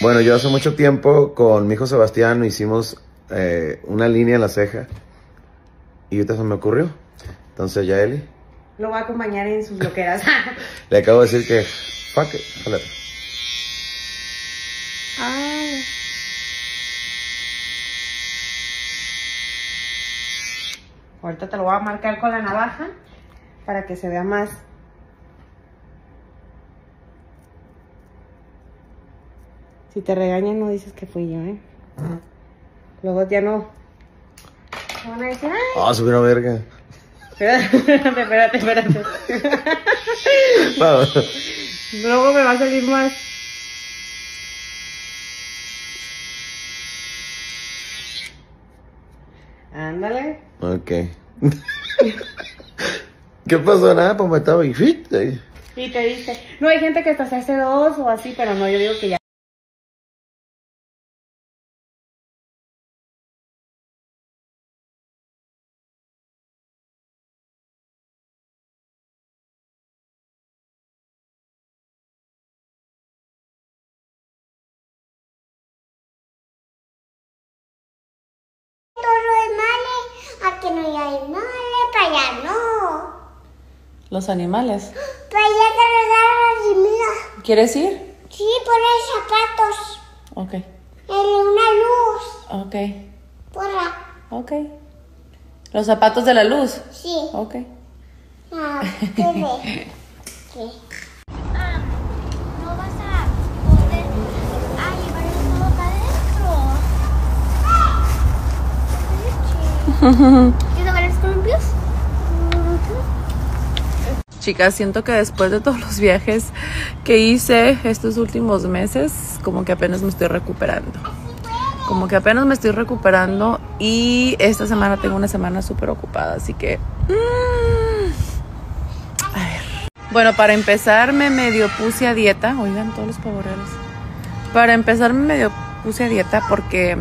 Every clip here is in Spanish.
Bueno, yo hace mucho tiempo con mi hijo Sebastián hicimos una línea en la ceja y ahorita se me ocurrió. Entonces ya Eli lo va a acompañar en sus loqueras. le acabo de decir que fuck it, jálate. Ay. Ahorita te lo voy a marcar con la navaja para que se vea más. Si te regañan no dices que fui yo, ¿eh? Luego ya no. Van a decir, ay. Ah, subí una verga. Espérate. Vamos. Luego me va a salir más. Ándale. Ok. ¿Qué pasó? Nada, pues me estaba y fit. Y te dice, no, hay gente que hasta se hace dos o así, pero no, yo digo que ya. A que no hay animales, para allá no. Los animales. Para allá te regalan mira. ¿Quieres ir? Sí, por los zapatos. Ok. En una luz. Ok. Por la. Ok. ¿Los zapatos de la luz? Sí. Ok. Ah, ¿qué ve? ¿Qué? Ah, no vas a poder llevar el todo acá adentro. ¿Quieres ver los columpios? Chicas, siento que después de todos los viajes que hice estos últimos meses, como que apenas me estoy recuperando. Y esta semana tengo una semana súper ocupada, así que... A ver. Bueno, para empezar me medio puse a dieta. Oigan, todos los pavoreros. Para empezar me medio puse a dieta porque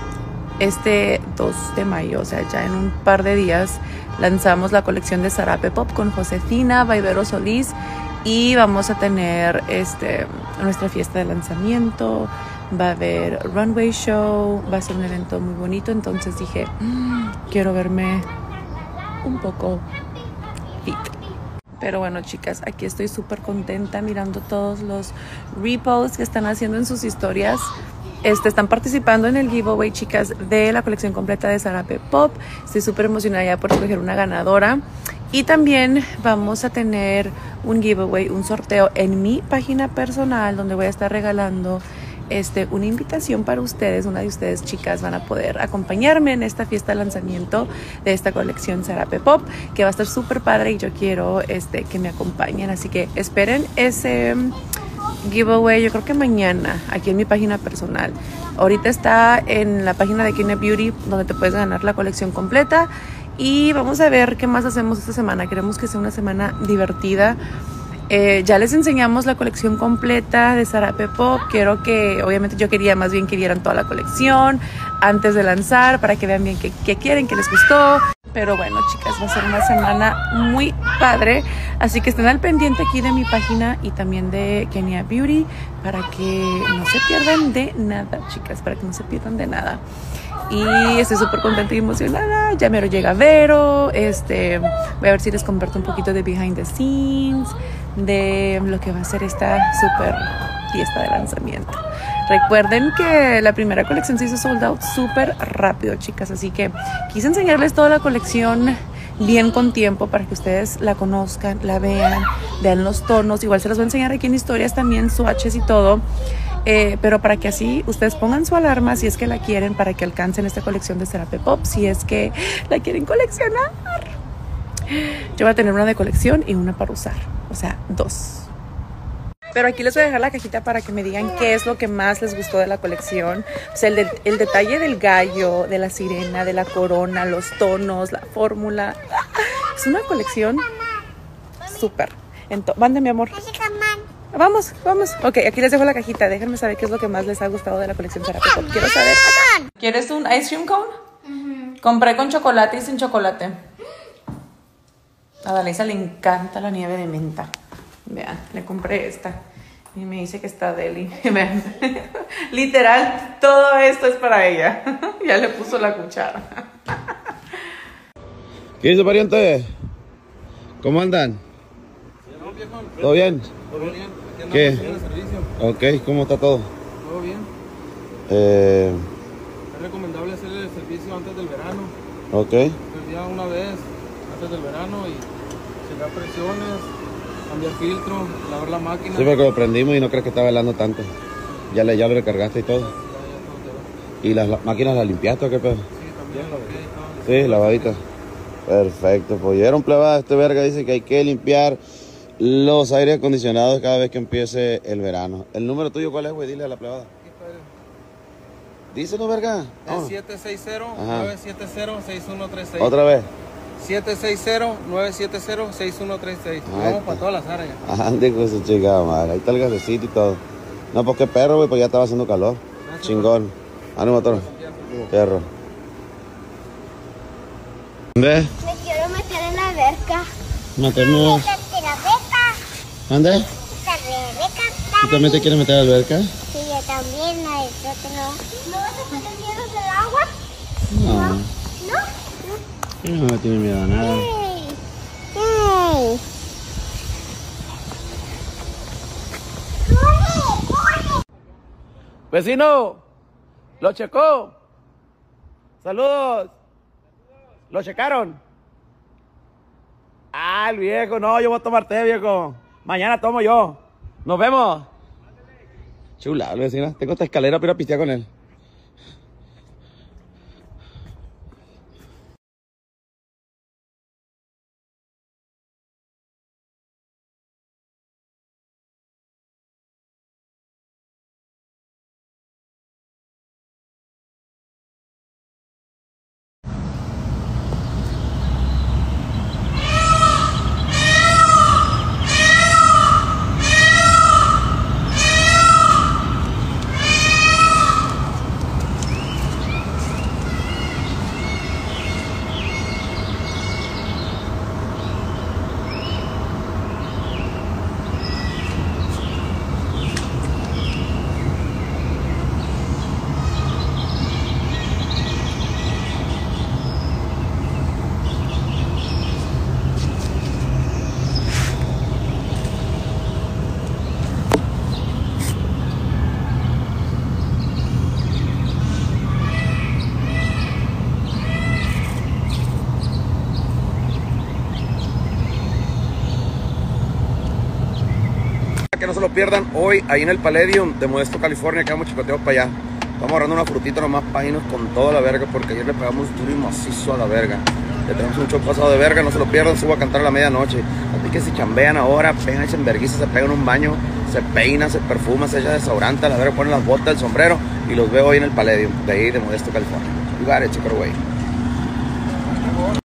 este 2 de mayo, o sea, ya en un par de días, lanzamos la colección de Zarape Pop con Josefina, Vaivero Solís, y vamos a tener nuestra fiesta de lanzamiento. Va a haber runway show, va a ser un evento muy bonito, entonces dije, quiero verme un poco fit. Pero bueno, chicas, aquí estoy súper contenta mirando todos los reposts que están haciendo en sus historias. Están participando en el giveaway, chicas, de la colección completa de Zarape Pop. Estoy súper emocionada ya por escoger una ganadora. Y también vamos a tener un giveaway, un sorteo en mi página personal, donde voy a estar regalando una invitación para ustedes. Una de ustedes, chicas, van a poder acompañarme en esta fiesta de lanzamiento de esta colección Zarape Pop, que va a estar súper padre y yo quiero que me acompañen. Así que esperen ese giveaway, yo creo que mañana, aquí en mi página personal. Ahorita está en la página de Kina Beauty, donde te puedes ganar la colección completa. Y vamos a ver qué más hacemos esta semana. Queremos que sea una semana divertida. Ya les enseñamos la colección completa de Zarape Pop. Quiero que, obviamente yo quería más bien que vieran toda la colección antes de lanzar, para que vean bien qué quieren, qué les gustó. Pero bueno, chicas, va a ser una semana muy padre. Así que estén al pendiente aquí de mi página y también de Kenia Beauty, para que no se pierdan de nada, chicas, para que no se pierdan de nada. Y estoy súper contenta y emocionada. Ya mero llega Vero. Voy a ver si les comparto un poquito de behind the scenes de lo que va a ser esta súper fiesta de lanzamiento. Recuerden que la primera colección se hizo sold out súper rápido, chicas, así que quise enseñarles toda la colección bien con tiempo para que ustedes la conozcan, la vean los tonos. Igual se los voy a enseñar aquí en historias también, swatches y todo, pero para que así ustedes pongan su alarma si es que la quieren, para que alcancen esta colección de Zarape Pop, si es que la quieren coleccionar. Yo voy a tener una de colección y una para usar, o sea, 2. Pero aquí les voy a dejar la cajita para que me digan qué es lo que más les gustó de la colección. O sea, el detalle del gallo, de la sirena, de la corona, los tonos, la fórmula. Es una colección súper. Mande, mi amor. Vamos. Ok, aquí les dejo la cajita. Déjenme saber qué es lo que más les ha gustado de la colección Zarape Pop. Quiero saber. ¿Quieres un ice cream cone? Compré con chocolate y sin chocolate. A Dalisa le encanta la nieve de menta. Vean, le compré esta. Y me dice que está deli. Literal, todo esto es para ella. Ya le puso la cuchara. ¿Qué dice, pariente? ¿Cómo andan? ¿Todo bien? Todo bien. Aquí ¿Qué? andamos haciendo servicio. Ok, ¿cómo está todo? Todo bien. Eh, Es recomendable hacer el servicio antes del verano. ok. El día una vez antes del verano y checar presiones, cambiar filtro, lavar la máquina. Sí, porque lo prendimos y no crees que estaba helando tanto. Ya lo recargaste y todo. Ya todo quedó. ¿Y las máquinas las limpiaste o qué pedo? Sí, también lo que todo. Sí, lavadita. Perfecto, pues oyeron, plebada, este verga dice que hay que limpiar los aires acondicionados cada vez que empiece el verano. ¿El número tuyo cuál es, güey? Dile a la plebada. Díselo, verga. Es Ah. 760-970-6136. Otra vez. 760-970-6136. Vamos para todas las áreas. Ande con su chingada madre. Ahí está el gasecito y todo. No, pues qué perro, güey, pues ya estaba haciendo calor. Gracias, Chingón. Ánimo, toro. Perro. ¿Dónde? Me quiero meter en la alberca. Meternos. Métete en la alberca. ¿Dónde? Métete en la alberca. ¿Tú también te quieres meter a la alberca? Sí, yo también, maestro. ¿No vas a tener miedo del agua? No. ¿No? No tiene miedo a nada. ¡Ey! ¡Ey! ¡Corre! ¡Corre! Vecino, ¿lo checó? Saludos. ¿Lo checaron? Ah, el viejo, no, yo voy a tomar té, viejo. Mañana tomo yo. Nos vemos. Chula, vecina. Tengo esta escalera para ir a pistear con él. Que no se lo pierdan hoy ahí en el Palladium de Modesto, California, que vamos chicoteados para allá. Estamos agarrando una frutita nomás para irnos con toda la verga, porque ayer le pegamos duro y macizo a la verga. Le tenemos un show pasado de verga, no se lo pierdan, subo a cantar a la medianoche. Así que si chambean ahora, pegan ese verguiza, se pegan un baño, se peina, se perfuma, se echa desodorante, a la verga, ponen las botas, el sombrero y los veo hoy en el Palladium de ahí de Modesto, California. You got it, chico, güey.